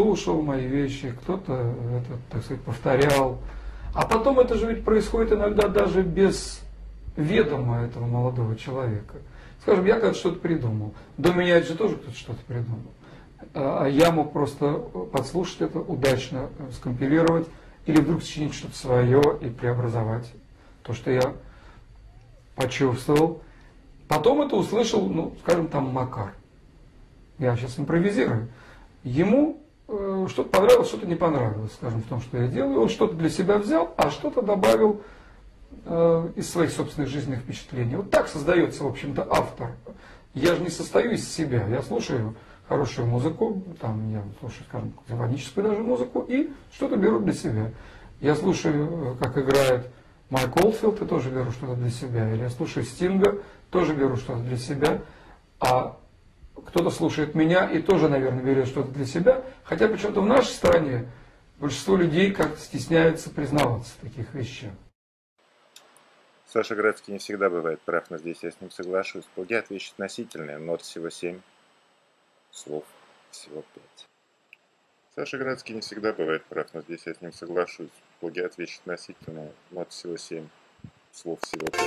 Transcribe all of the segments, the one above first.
слушал мои вещи, кто-то это, так сказать, повторял. А потом это же ведь происходит иногда даже без ведома этого молодого человека. Скажем, я когда-то что-то придумал. До меня же тоже кто-то что-то придумал. А я мог просто подслушать это, удачно скомпилировать, или вдруг сочинить что-то свое и преобразовать то, что я почувствовал. Потом это услышал, ну, скажем, там Макар. Я сейчас импровизирую. Ему что-то понравилось, что-то не понравилось, скажем, в том, что я делаю. Он что-то для себя взял, а что-то добавил из своих собственных жизненных впечатлений. Вот так создается, в общем-то, автор. Я же не состою из себя. Я слушаю хорошую музыку, там я слушаю, скажем, симфоническую даже музыку, и что-то беру для себя. Я слушаю, как играет Майк Олдфилд, и тоже беру что-то для себя. Или я слушаю Стинга, тоже беру что-то для себя. А кто-то слушает меня и тоже, наверное, берет что-то для себя. Хотя почему-то в нашей стране большинство людей как-то стесняются признаваться в таких вещах. Саша Градский не всегда бывает прав, но здесь я с ним соглашусь. Плагиат вещь относительная, нот всего 7, слов всего 5. Саша Градский не всегда бывает прав, но здесь я с ним соглашусь. Плагиат вещь относительная, нот всего 7, слов всего 5.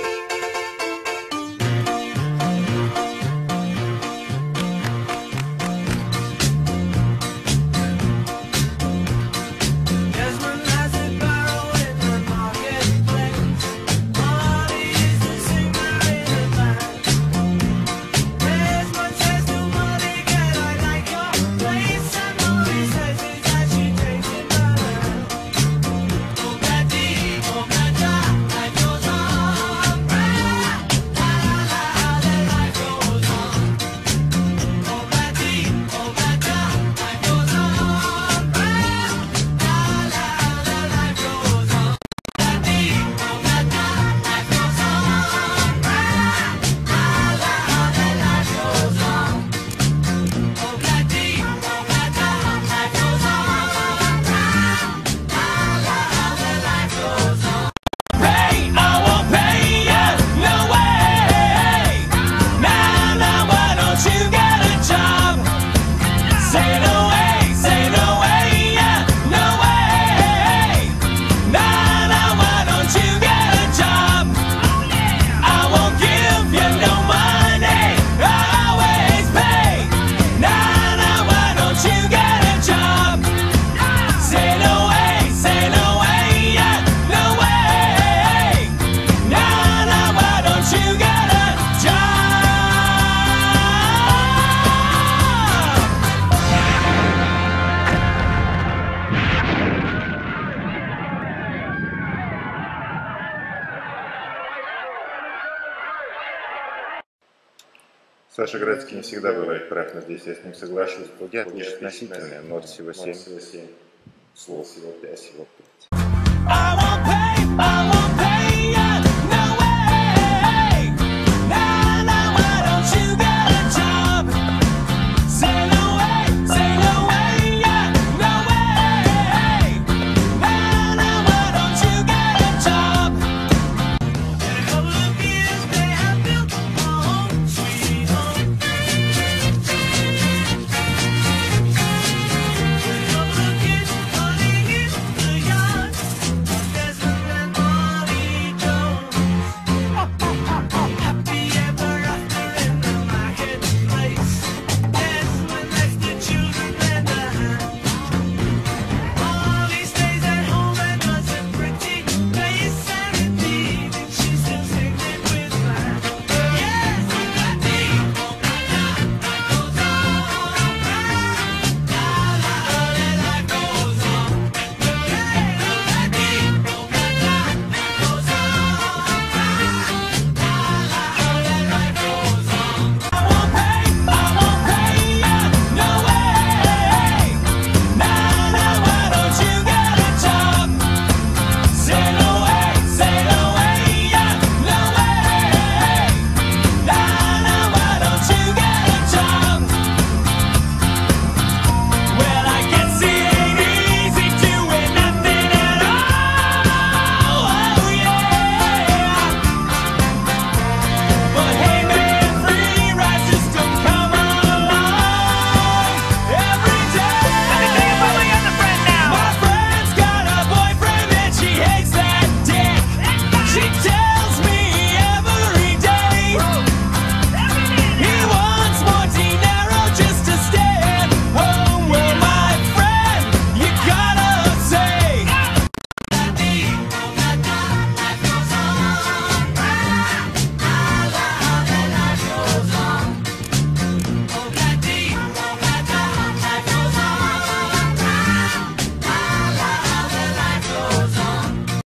Саша Градский не всегда бывает прав, но здесь я с ним соглашусь. Плагиат вещь относительная, нот всего 7, слов всего 5.